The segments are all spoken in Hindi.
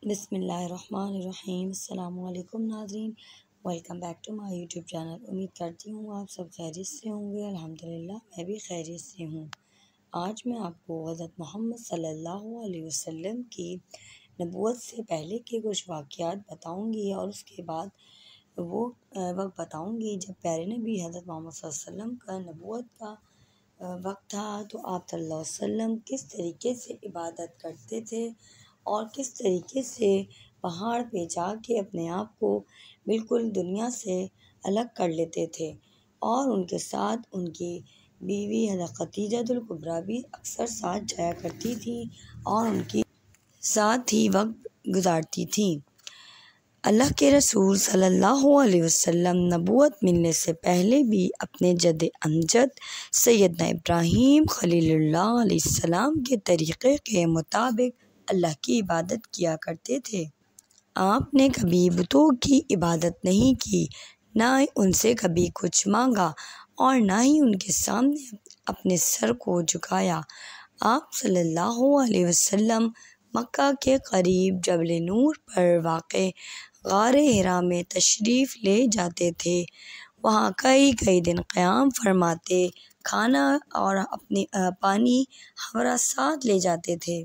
बिस्मिल्लाहिर्रहमानिर्रहीम। अस्सलामुअलैकुम नाज़रीन, welcome back to my YouTube channel. उम्मीद करती हूँ आप सब खैरियत से होंगे। अल्हम्दुलिल्लाह मैं भी खैरियत से हूँ। आज मैं आपको हज़रत मोहम्मद सल्लल्लाहु अलैहि वसल्लम की नबूवत से पहले के कुछ वाक़यात बताऊँगी और उसके बाद वो वक्त बताऊँगी जब प्यारे नबी हज़रत मोहम्मद सल्लल्लाहु अलैहि वसल्लम का नबूवत का वक्त था, तो आप सल्लल्लाहु अलैहि वसल्लम किस तरीके से इबादत करते थे और किस तरीके से पहाड़ पे जाके अपने आप को बिल्कुल दुनिया से अलग कर लेते थे। और उनके साथ उनकी बीवी हज़रत खदीजतुल कुबरा भी अक्सर साथ जाया करती थी और उनके साथ ही वक्त गुजारती थी। अल्लाह के रसूल सल्लल्लाहु अलैहि वसल्लम नबूवत मिलने से पहले भी अपने जद्द अमजद सैयदना इब्राहीम खलीलुल्लाह अलैहिस्सलाम के तरीक़े के मुताबिक अल्लाह की इबादत किया करते थे। आपने कभी बुतों की इबादत नहीं की, ना ही उनसे कभी कुछ मांगा और ना ही उनके सामने अपने सर को झुकाया। आप सल्लल्लाहु अलैहि वसल्लम मक्का के करीब जबल नूर पर वाक़े गारे हिरा में तशरीफ़ ले जाते थे। वहाँ कई कई दिन क़याम फरमाते, खाना और अपने पानी हमारा साथ ले जाते थे।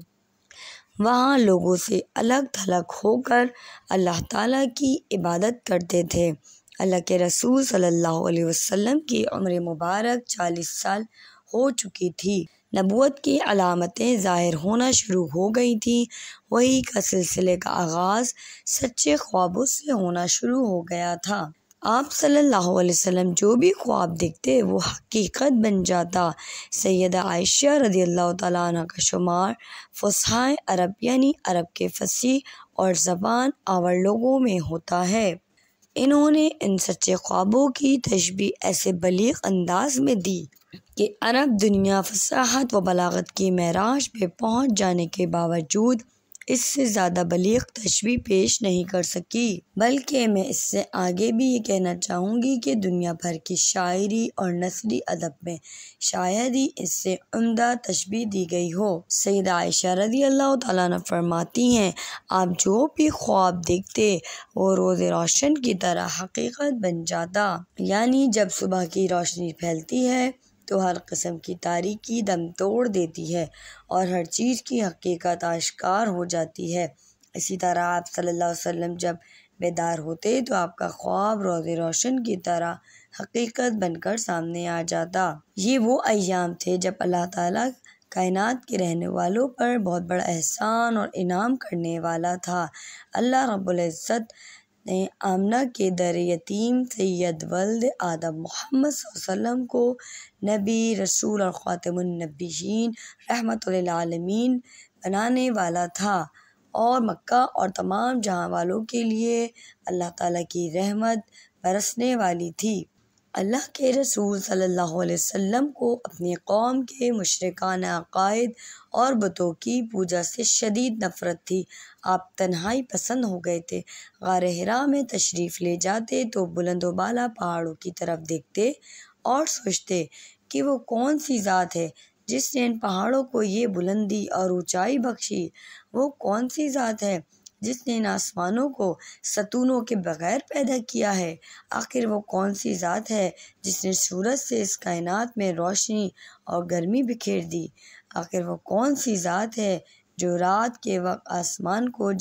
वहाँ लोगों से अलग थलग होकर अल्लाह ताला की इबादत करते थे। अल्लाह के रसूल सल्लल्लाहु अलैहि वसल्लम की उम्र मुबारक 40 साल हो चुकी थी। नबूवत की अलामतें ज़ाहिर होना शुरू हो गई थी। वही का सिलसिले का आगाज़ सच्चे ख्वाबों से होना शुरू हो गया था। आप सल्लल्लाहु अलैहि वसल्लम जो भी ख्वाब देखते वो हकीकत बन जाता। सैयदा आयशा रज़ियल्लाहु तआला अन्हा का शुमार फुसहाए अरब यानी अरब के फसीह और ज़बान आवर लोगों में होता है। इन्होंने इन सच्चे ख्वाबों की तशबीह ऐसे बलीग अंदाज में दी कि अरब दुनिया फसाहत व बलागत की मेराज पे पहुँच जाने के बावजूद इससे ज़्यादा बलीग तशबीह पेश नहीं कर सकी। बल्कि मैं इससे आगे भी ये कहना चाहूँगी कि दुनिया भर की शायरी और नस्री अदब में शायद ही इससे उम्दा तशबीह दी गई हो। सैयदा आयशा रज़ियल्लाहु तआला अन्हा फरमाती हैं, आप जो भी ख्वाब देखते वो रोज़ रोशन की तरह हकीकत बन जाता। यानी जब सुबह की रोशनी फैलती है तो हर किस्म की तारीकी दम तोड़ देती है और हर चीज़ की हकीकत आश्कार हो जाती है। इसी तरह आप सल्लल्लाहु अलैहि वसल्लम जब बेदार होते तो आपका ख्वाब रोज़े रोशन की तरह हकीकत बनकर सामने आ जाता। ये वो अय्याम थे जब अल्लाह ताला कायनात के रहने वालों पर बहुत बड़ा एहसान और इनाम करने वाला था। अल्लाह रब्बुल इज़्ज़त ने आमना के दर यतीम सैयद वल्द आदम मोहम्मद सल्लल्लाहु अलैहि वसल्लम को नबी रसूल और ख़ातमुन नबिय्यीन रहमतुल लिल आलमीन बनाने वाला था और मक्का और तमाम जहां वालों के लिए अल्लाह ताला की रहमत बरसने वाली थी। अल्लाह के रसूल सल्लल्लाहु अलैहि वसल्लम को अपनी कौम के मुशरिकाना अक़ाइद और बुतों की पूजा से शदीद नफ़रत थी। आप तन्हाई पसंद हो गए थे। गारे हिरा में तशरीफ़ ले जाते तो बुलंद बाला पहाड़ों की तरफ देखते और सोचते कि वो कौन सी ज़ात है जिसने इन पहाड़ों को ये बुलंदी और ऊंचाई बख्शी। वो कौन सी ज़ात है जिसने इन आसमानों को सतूनों के बगैर पैदा किया है। आखिर वो कौन सी ज़ात है जिसने सूरज से इस कायनात में रोशनी और गर्मी बिखेर दी। आखिर वो कौन सी ज़ात है जो रात के वक्त आसमान को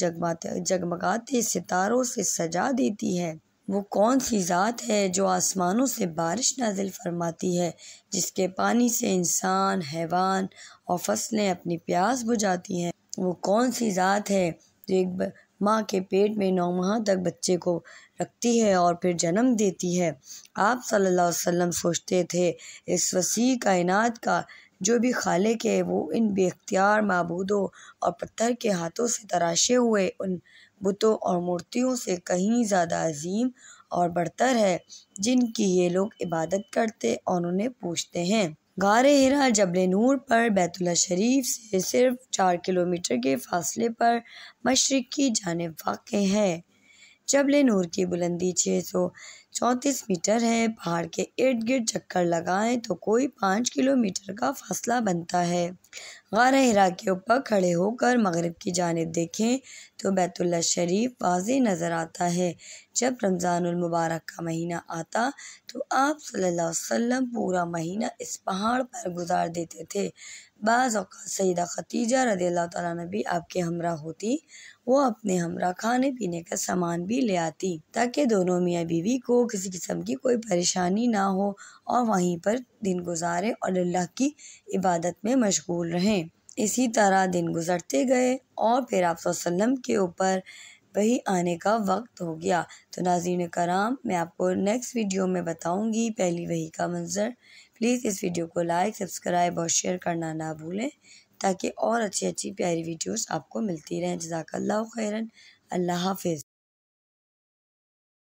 जगमगाते सितारों से सजा देती है। वो कौन सी ज़ात है जो आसमानों से बारिश नाजिल फरमाती है, जिसके पानी से इंसान, हैवान और फसलें अपनी प्यास बुझाती हैं। वो कौन सी ज़ात है जो एक माँ के पेट में 9 माह तक बच्चे को रखती है और फिर जन्म देती है। आप सल्लल्लाहु अलैहि वसल्लम सोचते थे इस वसी कायनात का जो भी खालिक है वो इन बेख्तियार माबूदों और पत्थर के हाथों से तराशे हुए उन बुतों और मूर्तियों से कहीं ज़्यादा अजीम और बढ़तर है जिनकी ये लोग इबादत करते और उन्हें पूछते हैं। गारे हिरा जबल नूर पर बैतुल्लाह शरीफ से सिर्फ 4 किलोमीटर के फासले पर मशरिक की जानिब वाक़ है। जबल नूर की बुलंदी 600 34 मीटर है। पहाड़ के इर्द गिर्द चक्कर लगाएं तो कोई 5 किलोमीटर का फासला बनता है। गार हिरा के ऊपर खड़े होकर मगरिब की जानिब देखें तो बैतुल्लाह शरीफ वाज़ेह नज़र आता है। जब रमज़ानुल मुबारक का महीना आता तो आप सल्लल्लाहु अलैहि वसल्लम पूरा महीना इस पहाड़ पर गुजार देते थे। बाज़ औक़ात सईदा खतीजा रज़ियल्लाहु तआला अन्हा भी आपके हमरा होती। वो अपने हमरा खाने पीने का सामान भी ले आती ताकि दोनों मियाँ बीवी को किसी किस्म की कोई परेशानी ना हो और वहीं पर दिन गुजारें और अल्लाह की इबादत में मशगूल रहें। इसी तरह दिन गुजरते गए और फिर आप सल्लल्लाहु अलैहि वसल्लम के ऊपर वही आने का वक्त हो गया। तो नाज़रीन कराम, मैं आपको नेक्स्ट वीडियो में बताऊंगी पहली वही का मंजर। प्लीज़ इस वीडियो को लाइक, सब्सक्राइब और शेयर करना ना भूलें ताकि और अच्छी अच्छी प्यारी वीडियोस आपको मिलती रहें। जज़ाकल्लाहु खैरन। अल्लाह हाफ़िज़।